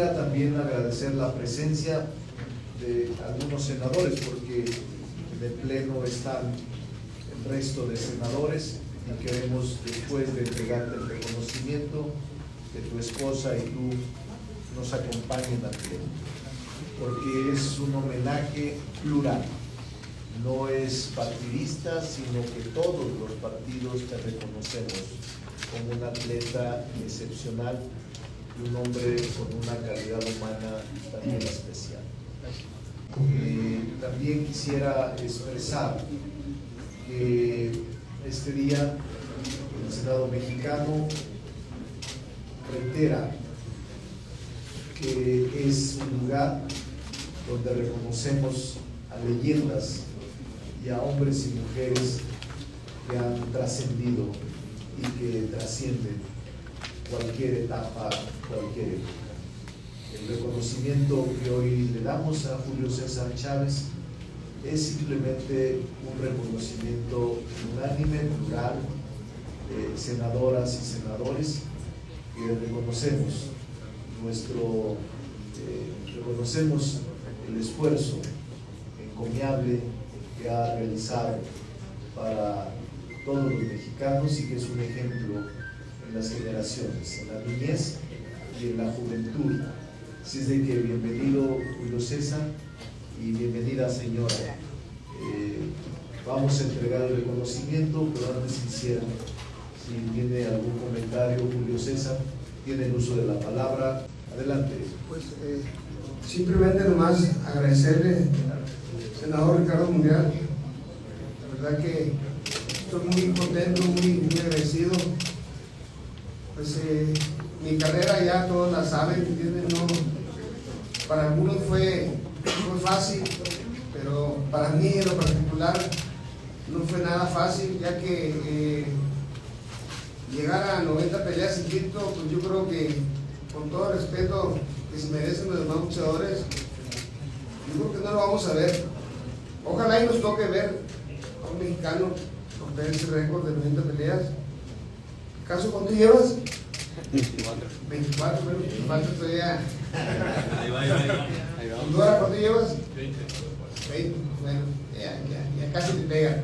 quisiera también agradecer la presencia de algunos senadores, porque en el pleno están el resto de senadores y queremos, después de entregarte el reconocimiento, que tu esposa y tú nos acompañen al pleno, porque es un homenaje plural, no es partidista, sino que todos los partidos te reconocemos como un atleta excepcional y un hombre con una calidad humana también especial. También quisiera expresar que este día el Senado mexicano reitera que es un lugar donde reconocemos a leyendas y a hombres y mujeres que han trascendido y que trascienden cualquier etapa, cualquier época. El reconocimiento que hoy le damos a Julio César Chávez es simplemente un reconocimiento unánime, plural, de senadoras y senadores, que reconocemos el esfuerzo encomiable que ha realizado para todos los mexicanos y que es un ejemplo en las generaciones, en la niñez y en la juventud. Así es de que bienvenido Julio César y bienvenida señora. Vamos a entregar el reconocimiento, pero antes quisiera, si tiene algún comentario Julio César, tiene el uso de la palabra. Adelante. Pues simplemente nomás agradecerle, senador Ricardo Monreal. La verdad que estoy muy contento, muy agradecido. Pues mi carrera ya todos la saben, ¿entienden? No, para algunos fue fácil, pero para mí en lo particular no fue nada fácil, ya que llegar a 90 peleas invicto, pues yo creo que, con todo el respeto que se merecen los demás luchadores, yo creo que no lo vamos a ver. Ojalá y nos toque ver a un mexicano romper ese récord de 90 peleas. ¿Caso cuánto llevas? 24, pero me falta todavía. Ahí va. ¿Dora cuánto llevas? 20. Bueno, ya casi te pega.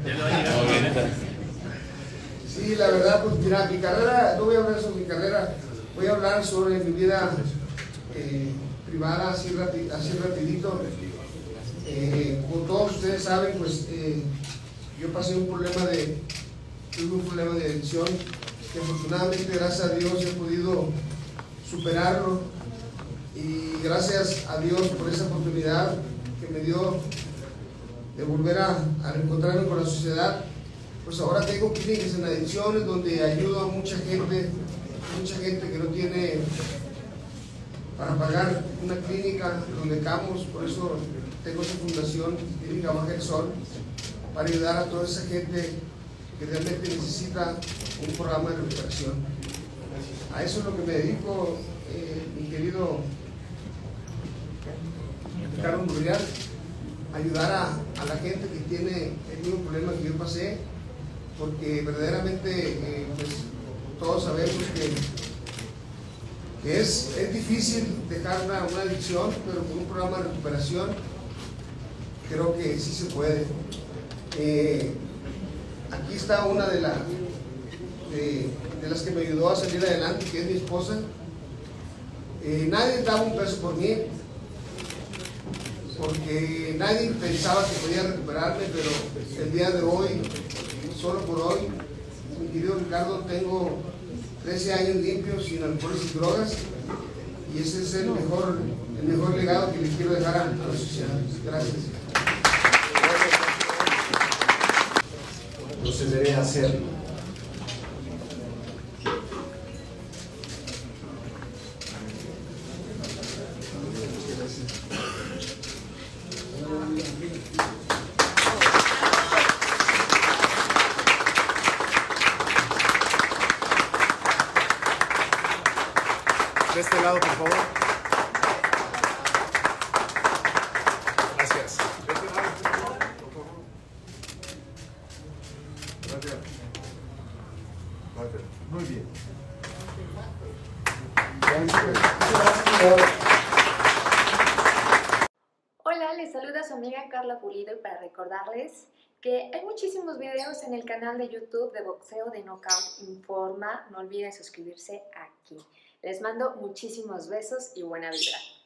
Sí, la verdad, pues mira, mi carrera, no voy a hablar sobre mi carrera, voy a hablar sobre mi vida privada, así rapidito. Como todos ustedes saben, pues yo pasé tuve un problema de adicción, que afortunadamente, gracias a Dios, he podido superarlo, y gracias a Dios por esa oportunidad que me dio de volver a reencontrarme con la sociedad. Pues ahora tengo clínicas en adicciones donde ayudo a mucha gente que no tiene para pagar una clínica, donde becamos. Por eso tengo esa fundación, Clínica Baja del Sol, para ayudar a toda esa gente que realmente necesita un programa de recuperación. A eso es lo que me dedico, mi querido Ricardo Monreal, ayudar a la gente que tiene el mismo problema que yo pasé, porque verdaderamente pues, todos sabemos que es difícil dejar una adicción, pero con un programa de recuperación creo que sí se puede. Aquí está una de las que me ayudó a salir adelante, que es mi esposa. Nadie daba un peso por mí, porque nadie pensaba que podía recuperarme, pero el día de hoy, solo por hoy, mi querido Ricardo, tengo 13 años limpios, sin alcoholes y drogas, y ese es el mejor legado que les quiero dejar a la sociedad. Gracias. Procederé a hacerlo. De este lado, por favor. Gracias. De este lado, por favor. Gracias. Muy bien. Gracias. tal? Les saluda su amiga Carla Pulido y para recordarles que hay muchísimos videos en el canal de YouTube de Boxeo de Knockout Informa. No olviden suscribirse aquí. Les mando muchísimos besos y buena vibra.